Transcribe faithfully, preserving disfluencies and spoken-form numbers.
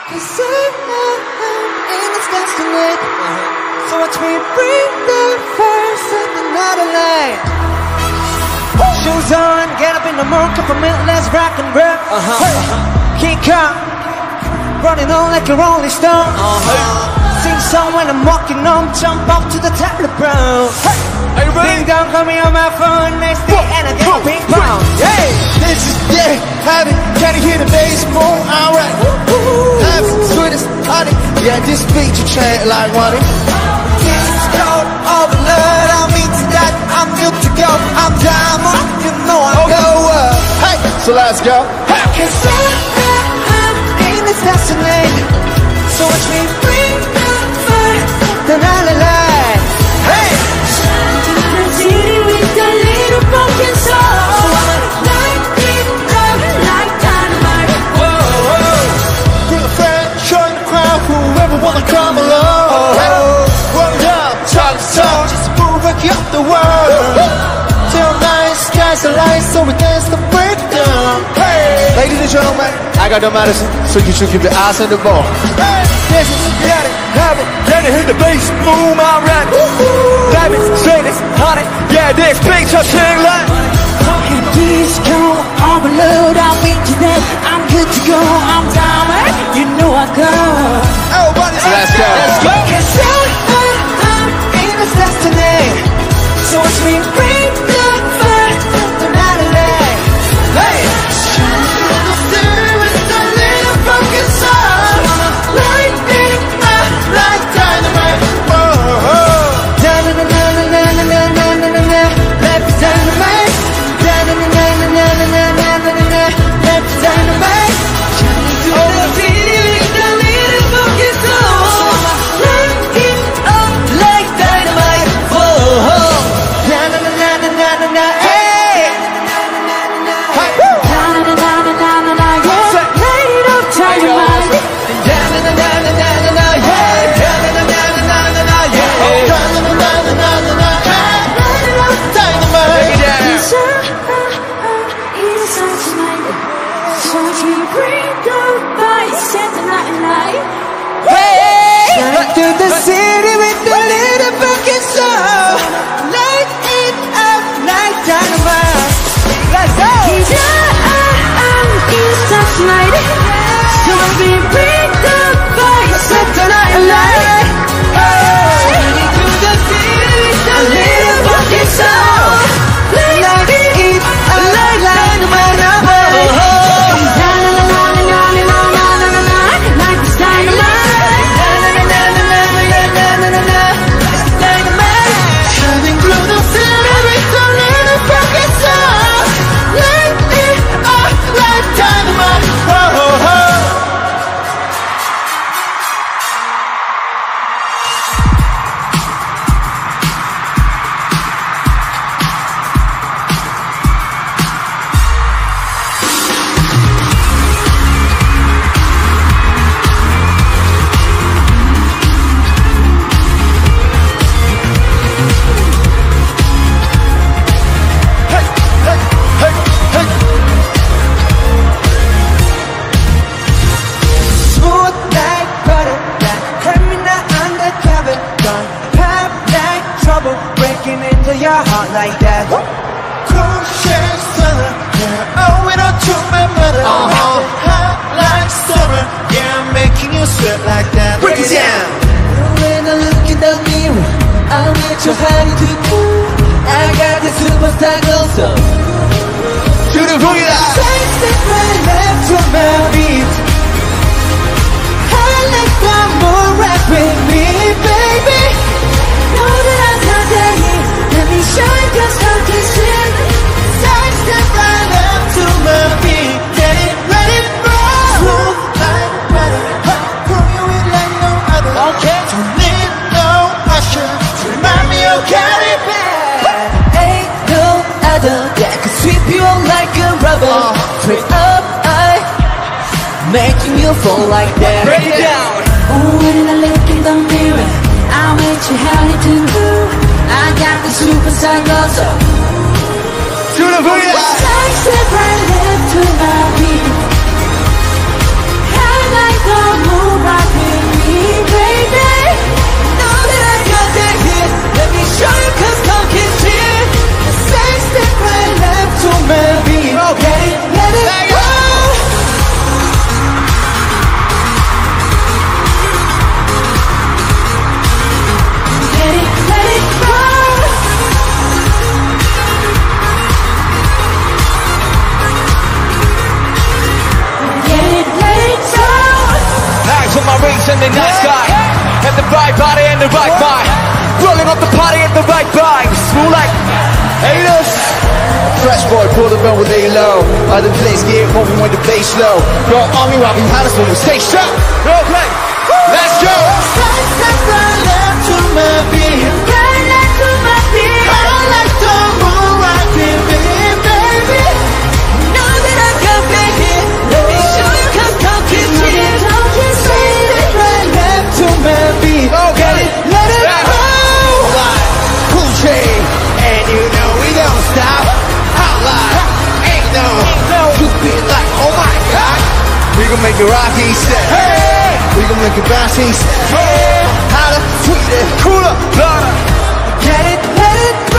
Cause I'm in this destiny. So watch me bring the fire, set another light. Shoes on, get up in the morning, cup of milk, let's rock and roll. Uh-huh. Hey. Kick up, running on like a rolling stone. Uh-huh. Sing song when I'm walking home, jump up to the telephone. Hey. Are you ready? Ding dong, call me on my phone, next day and I get a ping pong. Hey, this is yeah, have it, can you hear the bass boom? Alright, have it, sweetest honey. Yeah, this beat you chant like money. This is cold overload, I'm into that, I'm good to go. I'm diamond, you know I go up. Hey, so let's go. Hey. Cause I'm in this destiny. So watch me bring the fire, the night light. Hey! City with a little broken soul. So I'ma light it up like dynamite. Whoa, whoa. Bring a friend, show the crowd, whoever wanna come along. Oh, hey. Run it up, talk the talk, just move and up the world. Till night, skies are light, so we dance the breakdown. Hey! Ladies and gentlemen, I got no medicine, so you should keep your eyes on the ball. Hey! This is get it, have it, let it hit the bass, boom, alright. Diamond, sweetest honey, yeah, this beat just sing like. Disco overload, I'm into that, I'm good to go, I'm diamond, you know I go. Everybody, so let's go. Let's go. Cause I'm in this destiny. So watch me bring the fire, the night light. Hey! Shine through the city with a little broken soul. Light it up like dynamite. Whoa, whoa. Da-na-na-na-na-na-na-na-na-na-na. Left dynamite. Da-na-na-na-na-na-na-na-na-na. Left dynamite. Shine through the city with a little broken soul. Light it up like dynamite. Whoa, na-na-na-na-na-na-na. Hey! Na-na-na-na-na-na-na. Yeah. Light it up dynamite. Da-na-na-na-na-na-na. Yeah. Da-na-na-na-na-na-na. Yeah. Da-na-na-na-na-na-na. Light it up Dynamite. Cause I'm in such a night. So watch me bring the fire, set the night light. Hey! Shine through the city with a little broken soul. Light it up like dynamite. Let's go! Cause I'm in such a night. So watch me bring the fire, set the night light. Hey! Shining through the city with a little broken soul. Light it up like dynamite. Like this dynamite. Shining through the city with a little broken soul. Light it up like dynamite. Whoa, whoa. Smooth like butter, that criminal undercover. Don't pop like trouble, breaking into your heart like that. Cool shade summer, yeah, owe it all to my mother. Uh-huh. Hot like summer, yeah, I'm making you sweat like that. Break it down. When I look in the mirror, I'm with your honey to cool. I got the superstar glow, so To the boogie line. side step right left to my beat. I like one more rap with me, baby. Know that I'm not that heat. Let me shine, cause I can sing. Side step right up to my beat. Get it ready, bro. Smooth like butter, hot, throw you in like no other. Okay. Don't need no usher to remind me you got it bad. Ain't no other that could sweep you like a rubber. Straight up, I making you fall like that. Break it down. Ooh, when I look in the mirror, I'm with you, honey, too. I got the superstar glow, so To the boogie line. side step right left to my beat. I like the moon. nice guy. And the right body and the right mind. Rolling up the party at the right vibe. Smooth like haters. Fresh boy, pull the bell with they low. Other place get moving when the bass low. Your army while behind us when we stay strong. Go play. Let's go. Right, right, right, left to my beat. Right left to my beat. I like the moon rocking me, baby. Know that I can make it. Let me show you 'cause talk is cheap. Talk is cheap. Right left to my beat. Okay. Let it go. Cool chain, and you know we don't stop. Hotline, ain't no, you be like, oh my god. We gon' make it rock, he said. Hey, we gon' make it bounce, he said. Hey, hotter, sweeter, cooler, louder. Get it, let it go.